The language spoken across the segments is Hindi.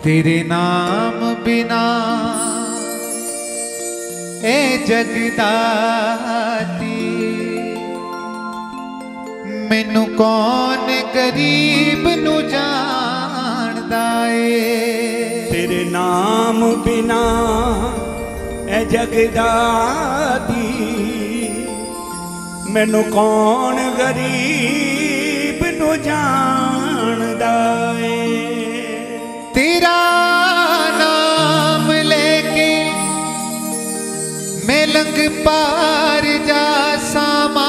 तेरे नाम बिना ए जगदाती मैनू कौन गरीब नू जानदा ए। तेरे नाम बिना ए जगदाती मैनू कौन गरीब नू जानदा ए। तेरा नाम लेके मैं लंग पार जा सामा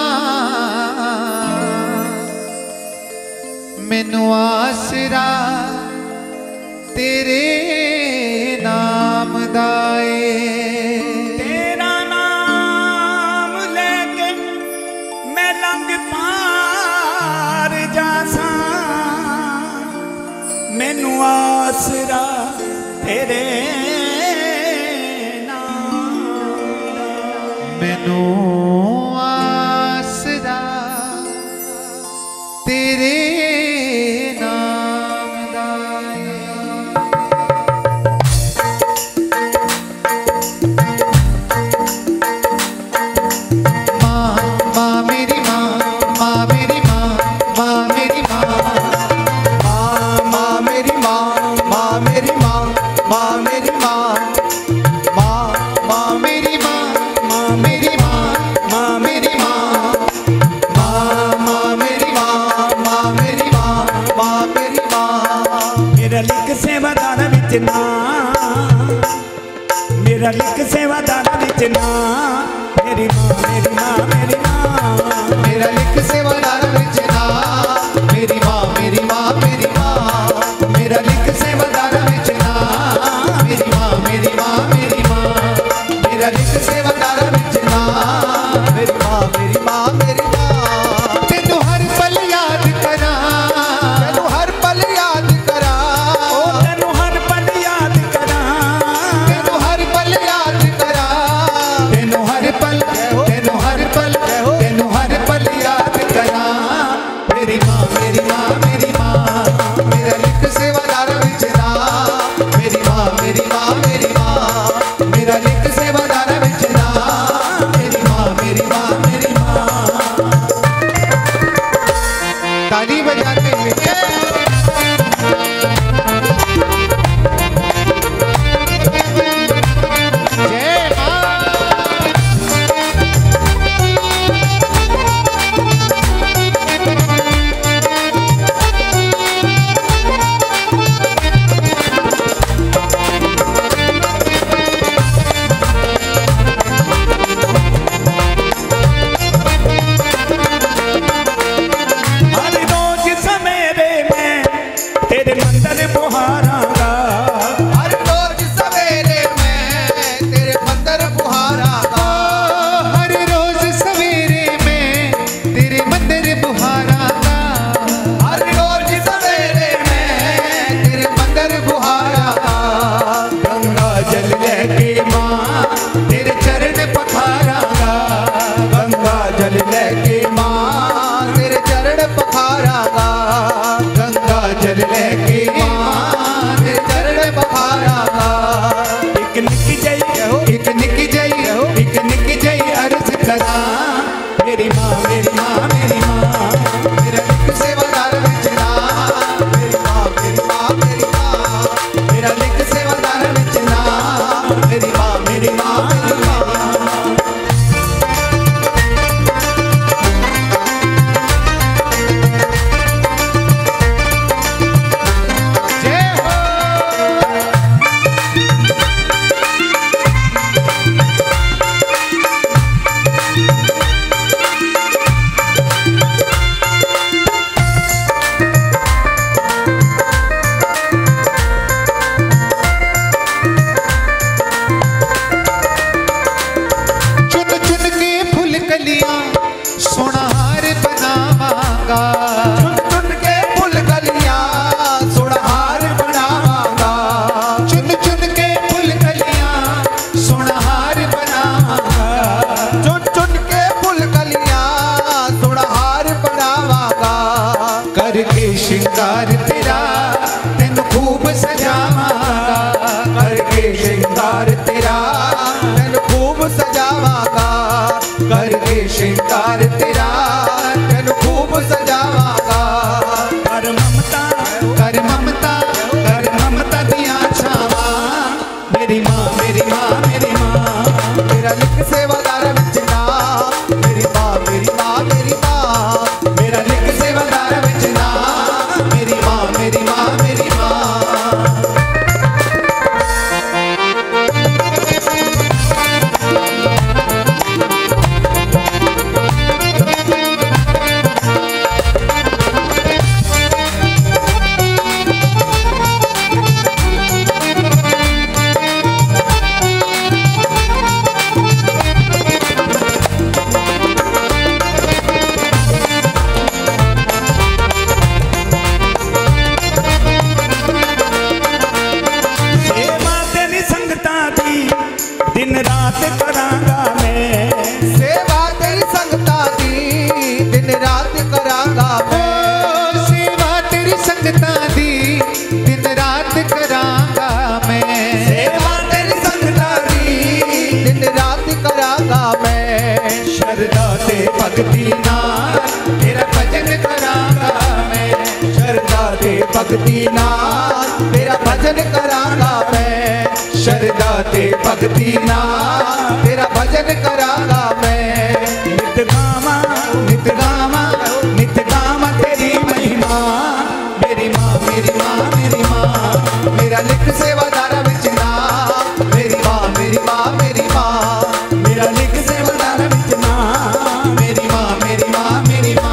मैनू आसरा तेरे नाम दा ए। तेरा नाम लेके मैं लंग पार जा सा मैनू आसरा तेरे नाम मैनू आसरा तेरे नाम दा माँ माँ मेरी माँ माँ मेरी माँ माँ मेरी माँ माँ मेरी माँ माँ मेरी माँ माँ मेरी माँ माँ माँ मेरी माँ माँ मेरी माँ माँ मेरी माँ माँ माँ मेरी माँ माँ मेरी माँ माँ मेरी माँ। मेरा लिख सेवादार विच ना मेरा लिख सेवादार विच ना मेरी माँ मेरी माँ मेरी माँ मेरा लिख सेवादार विच ना मेरी माँ मेरी माँ मेरी माँ। मेरा लिख सेवादार विच ना मेरी माँ मेरी माँ मेरी माँ। मेरा लिख सेवादार विच ना मेरी माँ मेरी माँ मेरी माँ। तेनू हर पल याद करा तेनू हर पल याद करा तेनू हर पल याद करा तेनू हर पल याद करा तेनू हर पल तेनू हर पल तेनू हर पल याद करा। मेरी माँ मेरी माँ मेरी माँ। मेरा लिख सेवादार विच ना मेरी माँ मेरी माँ मेरी माँ। मेरा लिख सेवादार विच ना मेरी माँ मेरी माँ मेरी माँ। ताली बजाते हुए जय माँ। हर रोज सवेरे मैं तेरे मंदिर बुहारांगा हर रोज सवेरे मैं तेरे मंदिर बुहारांगा हर रोज सवेरे मैं तेरे मंदिर बुहारांगा हर रोज सवेरे मैं तेरे मंदिर बुहारांगा। गंगा जल लेके माँ तेरे चरण पखारांगा गंगा जल लेके माँ तेरे चरण पखारांगा गंगा जल लेके माँ तेरे चरण पखारांगा। एक निकी जई एक निकी जई अर्ज करा मेरी माँ मेरी माँ मेरी माँ। मेरा लिख सेवादार विच ना मेरी माँ मेरी माँ मेरी माँ। मेरा लिख सेवादार विच ना मेरी माँ मेरी माँ मेरी माँ। जय हो। श्रृंगार तेरा तेन खूब सजावांगा। कर ममता कर ममता कर ममता दिया छावा मेरी माँ मेरी माँ मेरी माँ। मेरा लिख सेवादार विच नाम मेरी माँ मेरी माँ मेरी माँ। मेरा लिख सेवादार विच नाम मेरी माँ मेरी माँ मेरी माँ। दिन रात करांगा मैं सेवा तेरी संगता दी दिन रात करांगा मैं। सेवा तेरी संगता दी दिन रात करांगा मैं। सेवा तेरी संगता दी दिन रात करांगा मैं। शरदा ते भक्ति नाल तेरा भजन करांगा मैं। शरदा ते भक्ति नाल तेरा भजन करांगा मैं। शरदा ते भक्ति नाल तेरा भजन करांगा मैं। नित गावा नित गावा नित गावा तेरी महिमा मेरी माँ मेरी माँ मेरी माँ। मेरा लिख सेवादार विच नाम मेरी माँ मेरी माँ मेरी माँ। मेरा लिख सेवादार विच नाम मेरी माँ मेरी माँ मेरी माँ।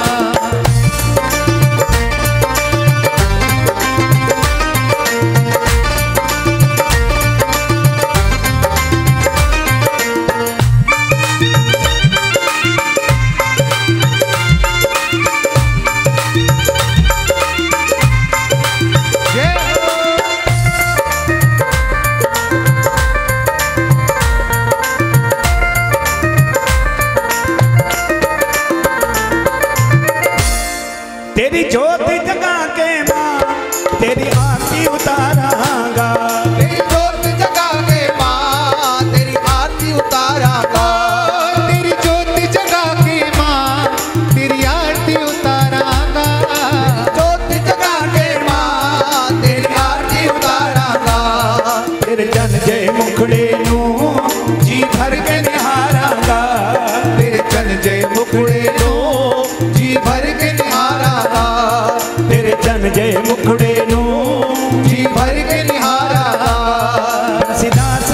तेरी जोत जगा के माँ तेरी आरती उतारांगा। तेरी जोत जगा के माँ तेरी आरती उतारांगा। तेरी जोत जगा के माँ तेरी आरती उतारांगा। जोत जगा के माँ तेरी आरती उतारांगा। तेरे जन जय मुखड़े नू जी भर के निहारांगा। तेरे जन जय मुखड़े नो जी भर के निहारांगा। तेरे जन जय मुखड़े नू जी भर के निहारांगा। बंसीदास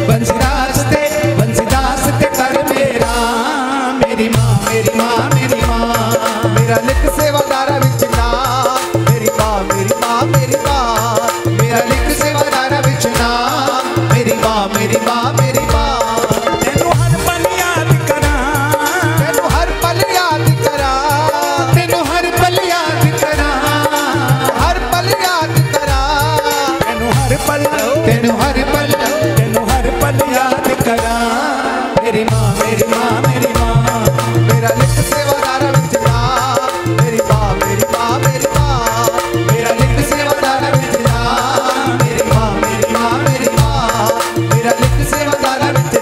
ते कर मेरा मेरी माँ मेरी माँ मेरी माँ। मेरा लिख सेवादार विच नाम मेरी माँ मेरी माँ मेरी माँ। मेरा लिख सेवादार विच नाम मेरी माँ मेरी माँ मेरी माँ। तेनू हर पल याद करां तेनू हर पल याद करां। तेनू हर पल याद करां। हर पल याद करां। तेनू हर पल तेनू हर पल तेनू हर पल याद करां मेरी माँ मेरी माँ मेरी माँ। मेरा लिख सेवादार विच नाम मेरी माँ मेरी माँ मेरी माँ। मेरा लिख सेवादार विच नाम मेरी माँ मेरी माँ मेरी माँ। मेरा लिख सेवादार विच